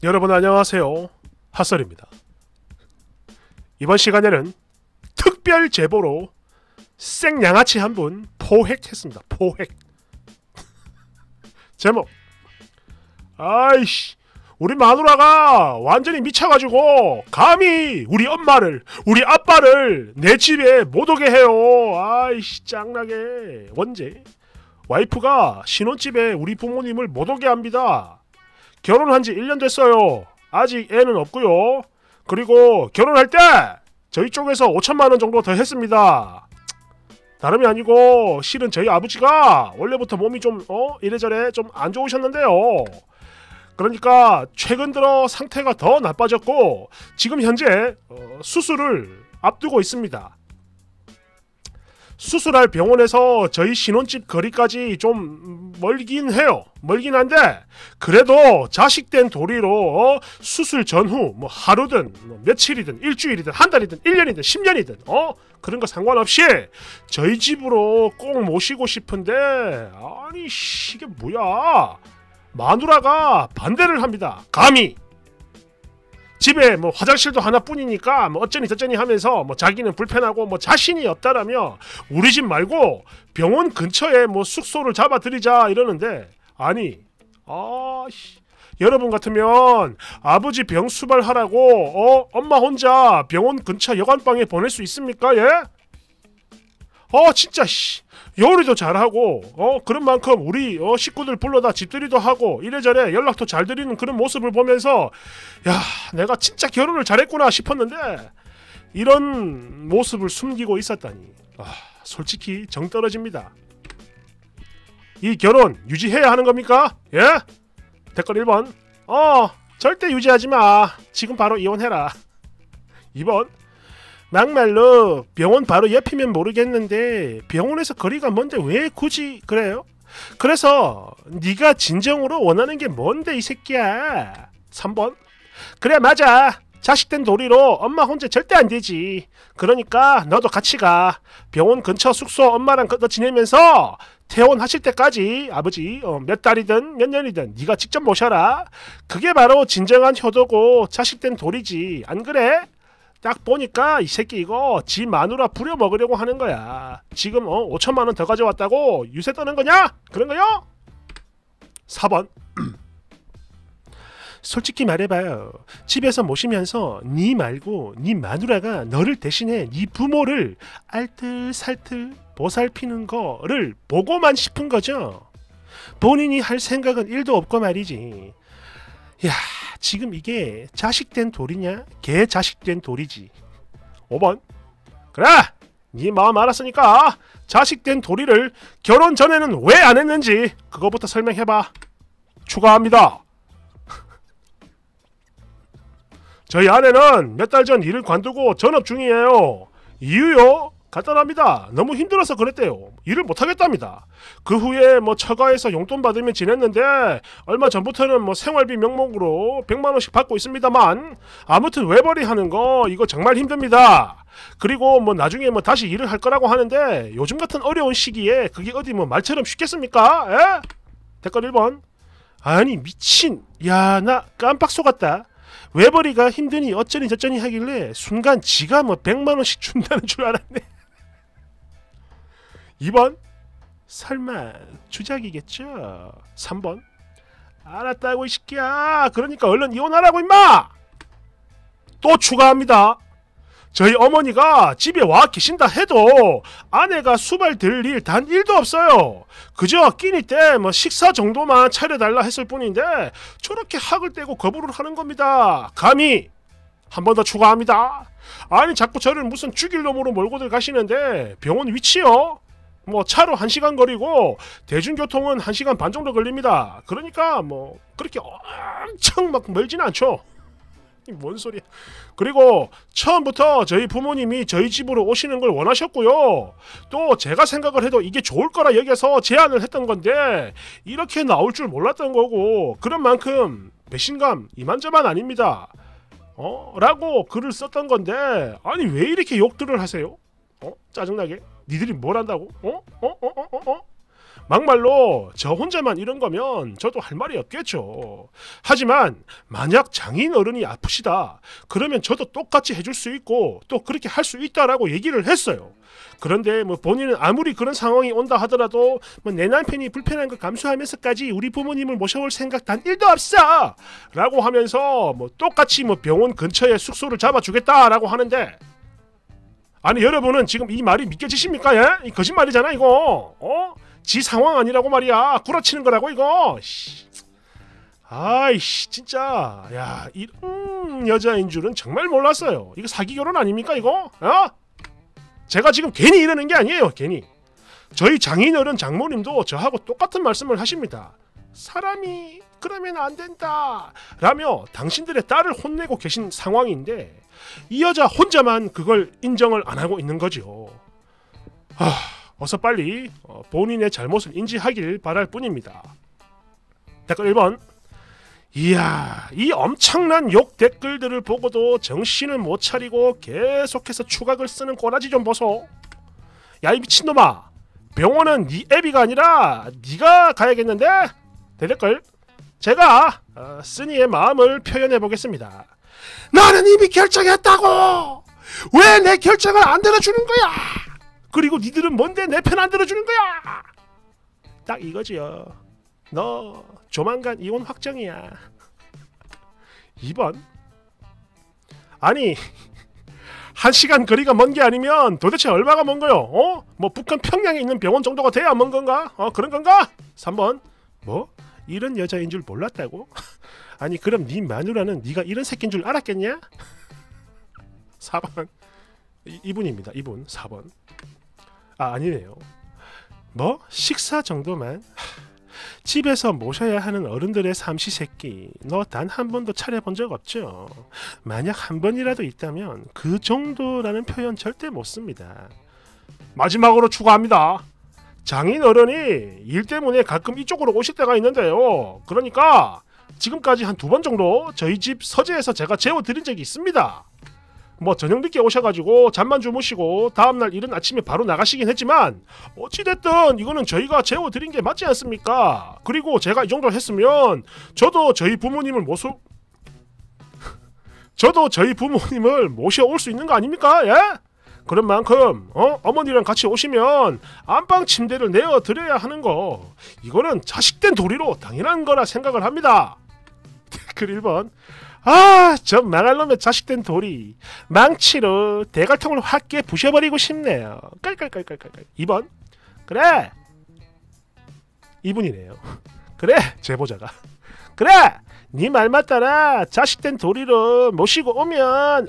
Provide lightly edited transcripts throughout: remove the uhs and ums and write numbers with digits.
여러분 안녕하세요. 핫설입니다. 이번 시간에는 특별 제보로 생양아치 한 분 포획했습니다. 포획. 제목: 아이씨, 우리 마누라가 완전히 미쳐가지고 감히 우리 엄마를, 우리 아빠를 내 집에 못 오게 해요. 아이씨, 짱나게. 언제? 와이프가 신혼집에 우리 부모님을 못 오게 합니다. 결혼한 지 1년 됐어요. 아직 애는 없고요. 그리고 결혼할 때 저희 쪽에서 5천만 원 정도 더 했습니다. 다름이 아니고 실은 저희 아버지가 원래부터 몸이 좀 이래저래 좀 안 좋으셨는데요. 그러니까 최근 들어 상태가 더 나빠졌고 지금 현재 수술을 앞두고 있습니다. 수술할 병원에서 저희 신혼집 거리까지 좀 멀긴 해요. 멀긴 한데 그래도 자식된 도리로 수술 전후 뭐 하루든 뭐 며칠이든 일주일이든 한 달이든 1년이든 10년이든 그런 거 상관없이 저희 집으로 꼭 모시고 싶은데 아니 이게 뭐야. 마누라가 반대를 합니다. 감히. 집에 뭐 화장실도 하나뿐이니까 뭐 어쩌니 저쩌니 하면서 뭐 자기는 불편하고 뭐 자신이 없다라며 우리 집 말고 병원 근처에 뭐 숙소를 잡아드리자 이러는데 아니 여러분 같으면 아버지 병 수발하라고 엄마 혼자 병원 근처 여관방에 보낼 수 있습니까? 예? 진짜 요리도 잘하고 그런 만큼 우리 식구들 불러다 집들이도 하고 이래저래 연락도 잘 드리는 그런 모습을 보면서 야, 내가 진짜 결혼을 잘했구나 싶었는데 이런 모습을 숨기고 있었다니 솔직히 정 떨어집니다. 이 결혼 유지해야 하는 겁니까? 예? 댓글 1번 절대 유지하지 마. 지금 바로 이혼해라. 2번 막말로 병원 바로 옆이면 모르겠는데 병원에서 거리가 먼데 왜 굳이 그래요? 그래서 네가 진정으로 원하는 게 뭔데 이 새끼야. 3번 그래 맞아. 자식된 도리로 엄마 혼자 절대 안 되지. 그러니까 너도 같이 가. 병원 근처 숙소 엄마랑 너 지내면서 퇴원하실 때까지 아버지 몇 달이든 몇 년이든 네가 직접 모셔라. 그게 바로 진정한 효도고 자식된 도리지. 안 그래? 딱 보니까 이 새끼 이거 지 마누라 부려먹으려고 하는 거야. 지금 5천만 원 더 가져왔다고 유세 떠는 거냐? 그런 거요? 4번 솔직히 말해봐요. 집에서 모시면서 네 말고 네 마누라가 너를 대신해 네 부모를 알뜰살뜰 보살피는 거를 보고만 싶은 거죠. 본인이 할 생각은 1도 없고 말이지. 야, 지금 이게 자식된 도리냐? 개 자식된 도리지. 5번 그래! 네 마음 알았으니까 자식된 도리를 결혼 전에는 왜 안 했는지 그거부터 설명해봐. 추가합니다. 저희 아내는 몇 달 전 일을 관두고 전업 중이에요. 이유요? 간단합니다. 너무 힘들어서 그랬대요. 일을 못하겠답니다. 그 후에 뭐 처가에서 용돈 받으며 지냈는데 얼마 전부터는 뭐 생활비 명목으로 100만원씩 받고 있습니다만 아무튼 외벌이 하는 거 이거 정말 힘듭니다. 그리고 뭐 나중에 뭐 다시 일을 할 거라고 하는데 요즘 같은 어려운 시기에 그게 어디 뭐 말처럼 쉽겠습니까? 에? 댓글 1번 아니 미친. 야, 나 깜빡 속았다. 외벌이가 힘드니 어쩌니 저쩌니 하길래 순간 지가 뭐 100만원씩 준다는 줄 알았네. 2번 설마 주작이겠죠. 3번 알았다고 이 새끼야. 그러니까 얼른 이혼하라고 임마. 또 추가합니다. 저희 어머니가 집에 와 계신다 해도 아내가 수발 들 일 단 1도 없어요. 그저 끼니 때 뭐 식사 정도만 차려달라 했을 뿐인데 저렇게 학을 떼고 거부를 하는 겁니다. 감히. 한 번 더 추가합니다. 아니 자꾸 저를 무슨 죽일 놈으로 몰고들 가시는데 병원 위치요? 뭐 차로 1시간 거리고 대중교통은 1시간 반 정도 걸립니다. 그러니까 뭐 그렇게 엄청 막 멀진 않죠. 뭔 소리야. 그리고 처음부터 저희 부모님이 저희 집으로 오시는 걸 원하셨고요. 또 제가 생각을 해도 이게 좋을 거라 여겨서 제안을 했던 건데 이렇게 나올 줄 몰랐던 거고 그런 만큼 배신감 이만저만 아닙니다. 라고 글을 썼던 건데 아니 왜 이렇게 욕들을 하세요? 짜증나게. 니들이 뭘 한다고? 막말로 저 혼자만 이런 거면 저도 할 말이 없겠죠. 하지만 만약 장인 어른이 아프시다 그러면 저도 똑같이 해줄 수 있고 또 그렇게 할 수 있다라고 얘기를 했어요. 그런데 뭐 본인은 아무리 그런 상황이 온다 하더라도 뭐 내 남편이 불편한 걸 감수하면서까지 우리 부모님을 모셔올 생각 단 1도 없어 라고 하면서 뭐 똑같이 뭐 병원 근처에 숙소를 잡아주겠다라고 하는데, 아니 여러분은 지금 이 말이 믿겨지십니까? 예? 이 거짓말이잖아 이거. 지 상황 아니라고 말이야. 구라치는 거라고 이거. 아이씨 진짜 야 이런 여자인 줄은 정말 몰랐어요. 이거 사기 결혼 아닙니까 이거? 제가 지금 괜히 이러는 게 아니에요. 괜히 저희 장인어른 장모님도 저하고 똑같은 말씀을 하십니다. 사람이 그러면 안 된다 라며 당신들의 딸을 혼내고 계신 상황인데 이 여자 혼자만 그걸 인정을 안 하고 있는 거죠. 어서 빨리 본인의 잘못을 인지하길 바랄 뿐입니다. 댓글 1번. 이야, 이 엄청난 욕 댓글들을 보고도 정신을 못 차리고 계속해서 추각을 쓰는 꼬라지 좀 보소. 야 이 미친놈아, 병원은 네 애비가 아니라 네가 가야겠는데? 댓글. 제가 쓰니의 마음을 표현해 보겠습니다. 나는 이미 결정했다고! 왜 내 결정을 안 들어주는 거야? 그리고 니들은 뭔데 내 편 안 들어주는 거야? 딱 이거지요. 너 조만간 이혼 확정이야. 2번. 아니 1시간 거리가 먼 게 아니면 도대체 얼마가 먼 거요? 뭐 북한 평양에 있는 병원 정도가 돼야 먼 건가? 그런 건가? 3번. 뭐? 이런 여자인 줄 몰랐다고? 아니 그럼 네 마누라는 네가 이런 새끼인 줄 알았겠냐? 4번. 이분입니다. 이분 4번. 아니네요. 뭐? 식사 정도만? 집에서 모셔야 하는 어른들의 삼시세끼 너 단 한 번도 차려본 적 없죠? 만약 한 번이라도 있다면 그 정도라는 표현 절대 못 씁니다. 마지막으로 추가합니다. 장인어른이 일 때문에 가끔 이쪽으로 오실 때가 있는데요. 그러니까 지금까지 한 2번 정도 저희 집 서재에서 제가 재워드린 적이 있습니다. 뭐 저녁 늦게 오셔가지고 잠만 주무시고 다음날 이른 아침에 바로 나가시긴 했지만 어찌됐든 이거는 저희가 재워드린 게 맞지 않습니까? 그리고 제가 이 정도 했으면 저도 저희 부모님을 모셔올 수 있는 거 아닙니까? 예? 그런 만큼 어머니랑 같이 오시면 안방 침대를 내어드려야 하는 거, 이거는 자식된 도리로 당연한 거라 생각을 합니다. 댓글 1번. 저 망할 놈의 자식된 도리 망치로 대갈통을 확 깨 부셔버리고 싶네요. 깔깔깔깔깔. 2번. 그래 이분이네요. 그래 제보자가. 그래 네 말 맞다라. 자식된 도리로 모시고 오면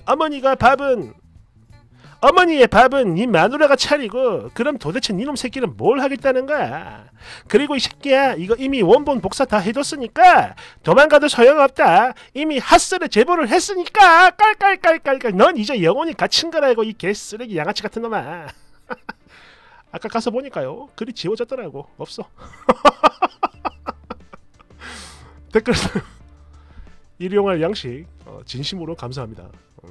어머니의 밥은 네 마누라가 차리고 그럼 도대체 니놈 새끼는 뭘 하겠다는 거야. 그리고 이 새끼야 이거 이미 원본 복사 다 해뒀으니까 도망가도 소용없다. 이미 핫설에 제보를 했으니까 깔깔깔깔깔. 넌 이제 영원히 갇힌 거라고 이 개쓰레기 양아치 같은 놈아. 아까 가서 보니까요 글이 지워졌더라고. 없어. 댓글 일용할 양식 진심으로 감사합니다.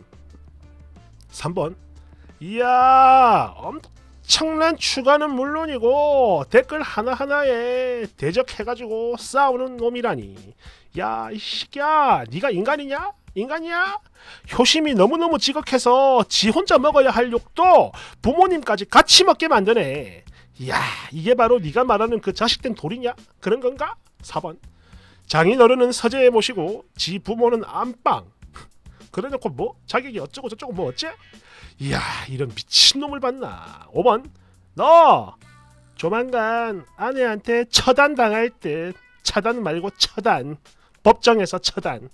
3번. 이야 엄청난 추가는 물론이고 댓글 하나하나에 대적해가지고 싸우는 놈이라니. 야 이 새끼야 니가 인간이냐? 효심이 너무너무 지극해서 지 혼자 먹어야 할 욕도 부모님까지 같이 먹게 만드네. 이야 이게 바로 네가 말하는 그 자식된 도리냐? 그런 건가? 4번. 장인어른은 서재에 모시고 지 부모는 안방. 그래놓고 뭐 자격이 어쩌고 저쩌고 뭐 어째? 이야 이런 미친놈을 봤나. 5번. 너 조만간 아내한테 처단 당할 듯. 차단 말고 처단. 법정에서 처단.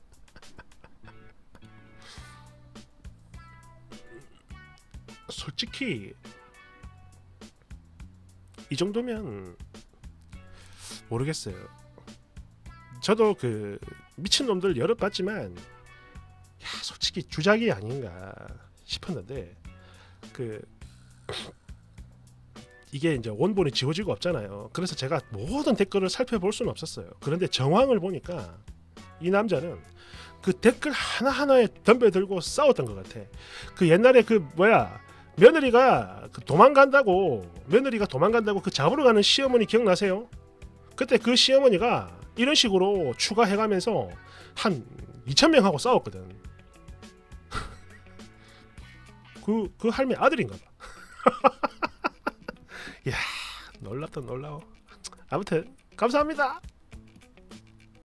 솔직히 이 정도면 모르겠어요. 저도 그 미친놈들 여러 봤지만 솔직히 주작이 아닌가 싶었는데 이게 이제 원본이 지워지고 없잖아요. 그래서 제가 모든 댓글을 살펴볼 수는 없었어요. 그런데 정황을 보니까 이 남자는 그 댓글 하나하나에 덤벼들고 싸웠던 것 같아. 그 옛날에 며느리가 도망간다고 그 잡으러 가는 시어머니 기억나세요? 그때 그 시어머니가 이런 식으로 추가해가면서 한 2,000명하고 싸웠거든. 그 할매 아들인가봐. 이야, 놀랍다 놀라워. 아무튼 감사합니다.